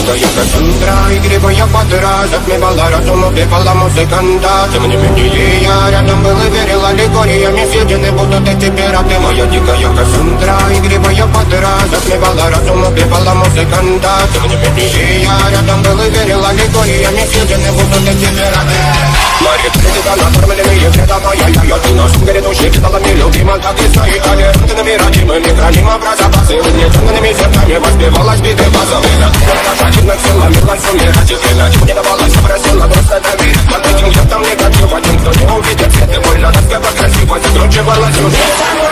дикая Кассандра, игривая подра, затмевала разум, убивала музыканта. Тем не менее я рядом был и верил аллегориями, съедены будут эти пираты. Моя дикая Кассандра, игривая подра, затмевала разум, убивала музыканта. Тем не менее я рядом был и верил аллегориями, съедены будут эти пираты. Маргирита, накормленные предавая я ты нашим грядущим столами любима, как и свои талентами родимыми, храним образопасы. Угнетенными сердцами воспевалась биты базовые. Над силами консумировать их иначе не давалось, просила просто доверить. Под этим я там негатив, один, кто не увидит свет, и больно, тоска, красиво, закручивалась уже.